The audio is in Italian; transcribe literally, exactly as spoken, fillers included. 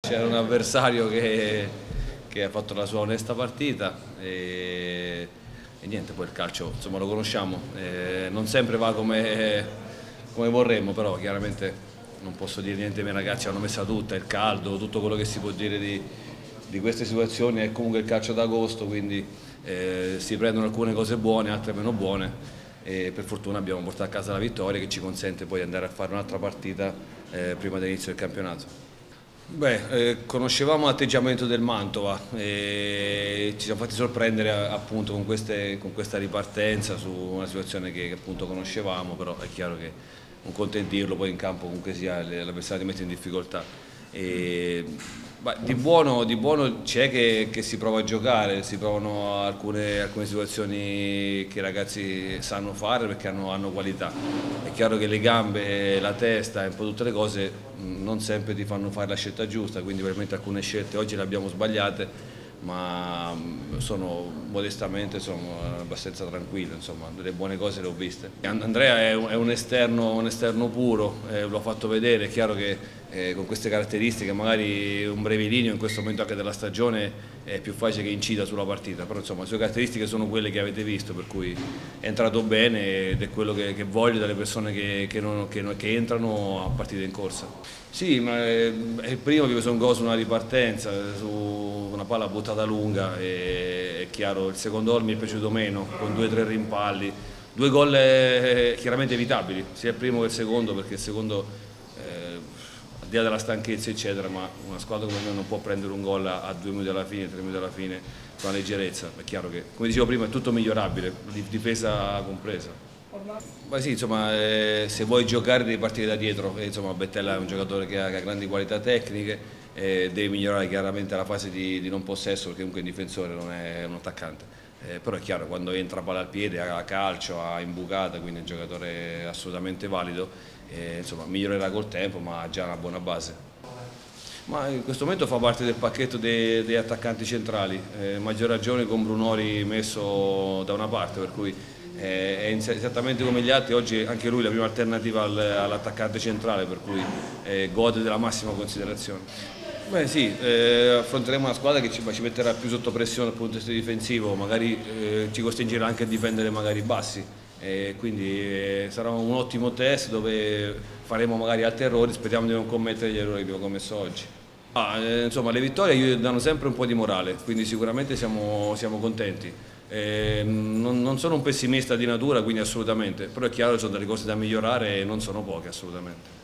C'era un avversario che, che ha fatto la sua onesta partita e, e niente, poi il calcio insomma, lo conosciamo, e non sempre va come, come vorremmo, però chiaramente non posso dire niente ai miei ragazzi, hanno messa tutta, il caldo, tutto quello che si può dire di, di queste situazioni, è comunque il calcio d'agosto, quindi eh, si prendono alcune cose buone, altre meno buone e per fortuna abbiamo portato a casa la vittoria che ci consente poi di andare a fare un'altra partita eh, prima dell'inizio del campionato. Beh, eh, conoscevamo l'atteggiamento del Mantova e ci siamo fatti sorprendere appunto con, queste, con questa ripartenza su una situazione che, che appunto conoscevamo, però è chiaro che un conto è dirlo, poi in campo comunque sia l'avversario ti mette in difficoltà. E, beh, di buono, di buono c'è che, che si prova a giocare, si provano alcune, alcune situazioni che i ragazzi sanno fare perché hanno, hanno qualità. È chiaro che le gambe, la testa e un po' tutte le cose non sempre ti fanno fare la scelta giusta, quindi veramente alcune scelte oggi le abbiamo sbagliate, ma sono modestamente sono abbastanza tranquillo, insomma, delle buone cose le ho viste. Andrea è un, è un, esterno, un esterno puro, eh, l'ho fatto vedere, è chiaro che eh, con queste caratteristiche magari un brevilineo in questo momento anche della stagione è più facile che incida sulla partita, però insomma le sue caratteristiche sono quelle che avete visto, per cui è entrato bene ed è quello che, che voglio dalle persone che, che, non, che, che entrano a partita in corsa. Sì, ma è, è il primo che ho preso un gol su una ripartenza, su una palla buttata lunga, e è chiaro il secondo gol mi è piaciuto meno, con due o tre rimpalli, due gol eh, chiaramente evitabili, sia il primo che il secondo, perché il secondo eh, al di là della stanchezza eccetera, ma una squadra come noi non può prendere un gol a, a due minuti alla fine, tre minuti alla fine con la leggerezza, è chiaro che come dicevo prima è tutto migliorabile, difesa compresa. Ma sì, insomma, eh, se vuoi giocare devi partire da dietro, e, insomma, Bettella è un giocatore che ha, che ha grandi qualità tecniche, eh, deve migliorare chiaramente la fase di, di non possesso perché comunque il difensore non è un attaccante, eh, però è chiaro quando entra palla al piede, ha calcio, ha imbucata, quindi è un giocatore assolutamente valido, eh, insomma, migliorerà col tempo ma ha già una buona base. Ma in questo momento fa parte del pacchetto dei, degli attaccanti centrali, eh, maggior ragione con Brunori messo da una parte, per cui è esattamente come gli altri, oggi anche lui è la prima alternativa all'attaccante centrale, per cui eh, gode della massima considerazione. Beh sì, eh, affronteremo una squadra che ci, ci metterà più sotto pressione dal punto di vista difensivo, magari eh, ci costringerà anche a difendere magari bassi, eh, quindi eh, sarà un ottimo test dove faremo magari altri errori, speriamo di non commettere gli errori che abbiamo commesso oggi. Ah, eh, insomma, le vittorie danno sempre un po' di morale, quindi sicuramente siamo, siamo contenti. Eh, non, non sono un pessimista di natura, quindi assolutamente, però è chiaro che ci sono delle cose da migliorare e non sono poche assolutamente.